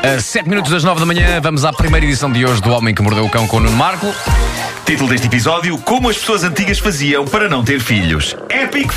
A 7 minutos das 9 da manhã, vamos à primeira edição de hoje do Homem que Mordeu o Cão com o Nuno Marco. Título deste episódio: Como as pessoas antigas faziam para não ter filhos. Epic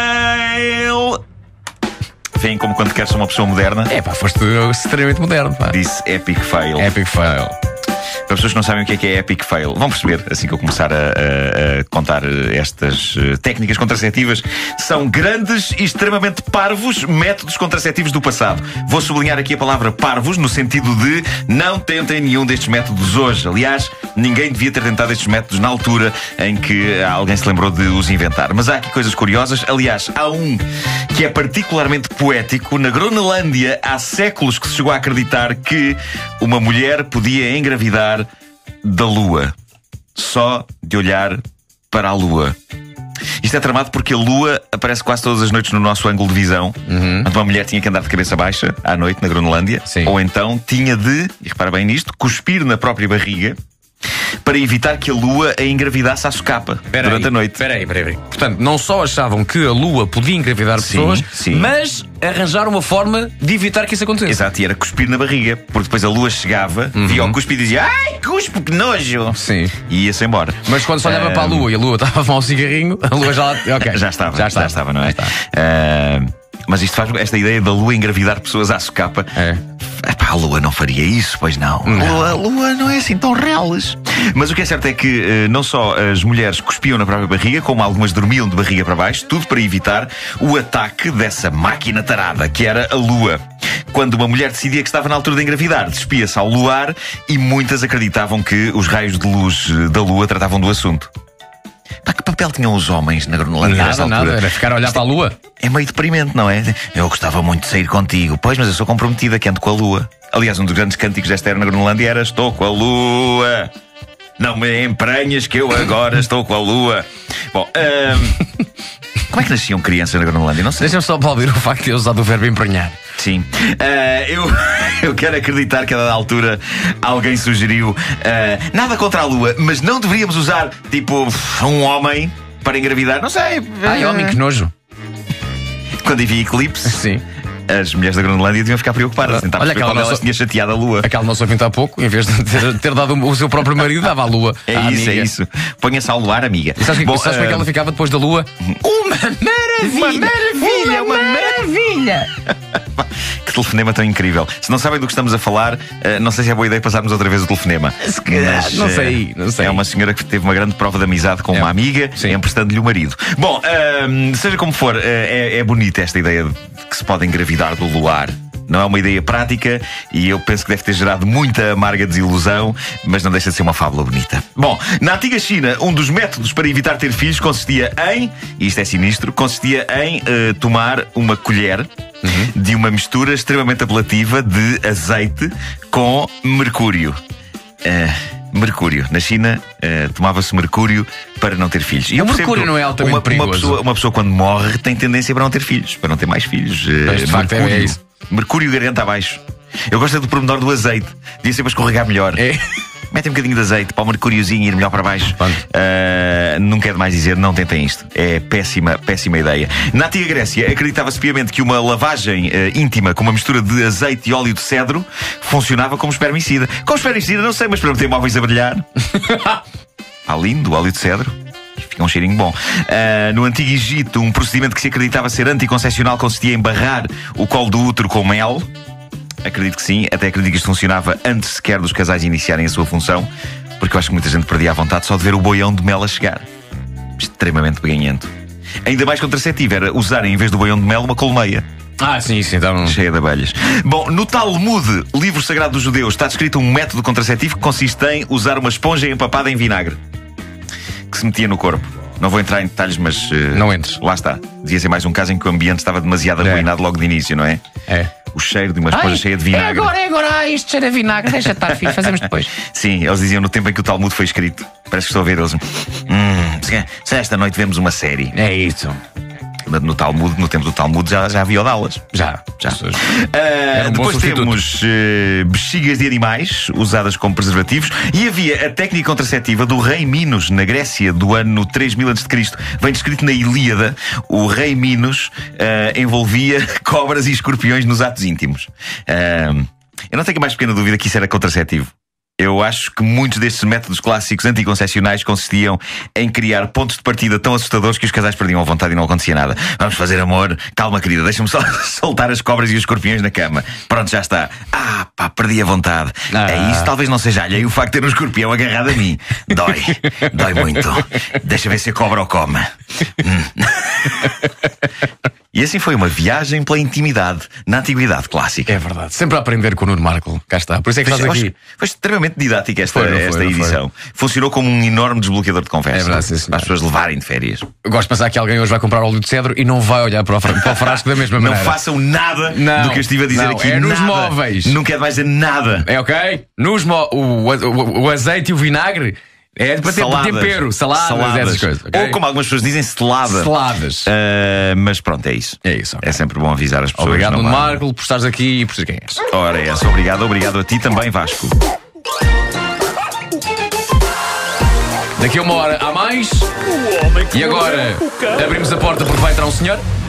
fail! Vêem como quando queres ser uma pessoa moderna? É pá, foste extremamente moderno, pá. Disse epic fail. Epic fail. Para pessoas que não sabem o que é epic fail, vão perceber assim que eu começar a contar estas técnicas contraceptivas. São grandes e extremamente parvos métodos contraceptivos do passado. Vou sublinhar aqui a palavra parvos no sentido de não tentem nenhum destes métodos hoje. Aliás, ninguém devia ter tentado estes métodos na altura em que alguém se lembrou de os inventar. Mas há aqui coisas curiosas. Aliás, há um que é particularmente poético. Na Groenlândia, há séculos que se chegou a acreditar que uma mulher podia engravidar da lua, só de olhar para a lua. Isto é tramado porque a lua aparece quase todas as noites no nosso ângulo de visão. Uma mulher tinha que andar de cabeça baixa à noite na Groenlândia. Sim. Ou então tinha de, e repara bem nisto, cuspir na própria barriga para evitar que a lua a engravidasse à socapa durante a noite. Espera aí. Portanto, não só achavam que a lua podia engravidar pessoas, sim. mas arranjaram uma forma de evitar que isso acontecesse. Exato, e era cuspir na barriga, porque depois a lua chegava, via o cuspe e dizia: ai, cuspo, que nojo! Sim. E ia-se embora. Mas quando se olhava para a lua e a lua estava a fumar um cigarrinho, a lua já... Okay. Já estava, não é? Mas isto faz esta ideia da lua engravidar pessoas à socapa. Epá, a lua não faria isso, pois não. A lua não é assim tão reles. Mas o que é certo é que não só as mulheres cuspiam na própria barriga, como algumas dormiam de barriga para baixo, tudo para evitar o ataque dessa máquina tarada que era a lua. Quando uma mulher decidia que estava na altura de engravidar, despia-se ao luar e muitas acreditavam que os raios de luz da lua tratavam do assunto. Pá, que papel tinham os homens na Groenlândia nessa altura? Nada, era ficar a olhar para a lua. É meio deprimente, não é? Eu gostava muito de sair contigo. Pois, mas eu sou comprometida, que ando com a lua. Aliás, um dos grandes cânticos desta era na Groenlândia era: estou com a lua, não me emprenhas que eu agora estou com a lua. Bom, como é que nasciam crianças na Groenlândia? Não sei. Deixa-me só aplaudir o facto de eu usar o verbo emprenhar. Sim. Eu quero acreditar que a dada altura alguém sugeriu nada contra a lua, mas não deveríamos usar, tipo, um homem para engravidar. Não sei. Ai, homem, que nojo. Quando havia eclipse, Sim. as mulheres da Groenlândia deviam ficar preocupadas. Tentar perceber quando elas tinham chateado a lua. Aquela nossa ouvinte há pouco, em vez de ter dado o seu próprio marido, dava à lua. É isso. Ponha-se ao luar, amiga. E sabes como é que ela ficava depois da lua? Uma maravilha! Que telefonema tão incrível. Se não sabem do que estamos a falar, não sei se é boa ideia passarmos outra vez o telefonema. Se calhar, não sei. É uma senhora que teve uma grande prova de amizade com uma amiga, emprestando-lhe o marido. Bom, seja como for, é bonita esta ideia de que se pode engravidar do luar. Não é uma ideia prática e eu penso que deve ter gerado muita amarga desilusão, mas não deixa de ser uma fábula bonita. Bom, na antiga China, um dos métodos para evitar ter filhos consistia em, e isto é sinistro, tomar uma colher de uma mistura extremamente apelativa de azeite com mercúrio. Mercúrio. Na China, tomava-se mercúrio para não ter filhos. E o mercúrio não é altamente perigoso. Uma pessoa, quando morre, tem tendência para não ter filhos, para não ter mais filhos. Mas, de facto, é isso. Mercúrio garganta abaixo. Eu gosto do pormenor do azeite. Devia sempre escorregar melhor. Metem um bocadinho de azeite para o mercúriozinho ir melhor para baixo. Nunca é demais dizer, não tentem isto. É péssima ideia. Na antiga Grécia, acreditava-se piamente que uma lavagem íntima com uma mistura de azeite e óleo de cedro funcionava como espermicida. Como espermicida, não sei, mas para meter móveis a brilhar. Lindo, o óleo de cedro. Fica um cheirinho bom. No Antigo Egito, um procedimento que se acreditava ser anticoncepcional consistia em barrar o colo do útero com mel. Acredito que sim, até acredito que isto funcionava antes sequer dos casais iniciarem a sua função, porque eu acho que muita gente perdia a vontade só de ver o boião de mel a chegar. Extremamente peganhento. Ainda mais contraceptivo era usarem, em vez do boião de mel, uma colmeia. Sim, então... cheia de abelhas. Bom, no Talmud, livro sagrado dos judeus, está descrito um método contraceptivo que consiste em usar uma esponja empapada em vinagre que se metia no corpo. Não vou entrar em detalhes, mas... não entres. Lá está. Devia ser mais um caso em que o ambiente estava demasiado arruinado logo de início, não é? O cheiro de uma esponja cheia de vinagre. É agora, isto cheira a vinagre. Deixa estar, filho, fazemos depois. Sim, eles diziam no tempo em que o Talmud foi escrito. Parece que estou a ver eles. Se esta noite vemos uma série. É isso. No Talmud, no tempo do Talmud já havia aulas. Já. Depois temos bexigas de animais usadas como preservativos. E havia a técnica contraceptiva do rei Minos, na Grécia, do ano 3000 a.C. Vem descrito na Ilíada. O rei Minos envolvia cobras e escorpiões nos atos íntimos. Eu não tenho a mais pequena dúvida que isso era contraceptivo. Eu acho que muitos destes métodos clássicos anticoncepcionais consistiam em criar pontos de partida tão assustadores que os casais perdiam a vontade e não acontecia nada. Vamos fazer amor. Calma, querida, deixa-me só soltar as cobras e os escorpiões na cama. Pronto, já está. Perdi a vontade. É isso, talvez não seja alheio o facto de ter um escorpião agarrado a mim. Dói muito. Deixa ver se a cobra o come. E assim foi uma viagem pela intimidade na antiguidade clássica. É verdade. Sempre a aprender com o Nuno Marco. Cá está. Por isso é que estás aqui. Foi extremamente didática esta edição. Funcionou como um enorme desbloqueador de conversa. É verdade, sim, para as pessoas levarem de férias. Eu gosto de pensar que alguém hoje vai comprar óleo de cedro e não vai olhar para o frasco da mesma maneira. Não façam nada do que eu estive a dizer aqui. É nos nada. móveis. Não quero mais dizer nada. É ok? O azeite e o vinagre. É para ter tempero, saladas, essas coisas. Okay? Ou como algumas pessoas dizem, selada. Seladas. Mas pronto, é isso. É isso. Okay. É sempre bom avisar as pessoas. Obrigado, Nuno Marco, por estares aqui e por ser quem és. Ora, é essa. Obrigado a ti também, Vasco. Daqui a uma hora há mais. E agora abrimos a porta porque vai entrar um senhor.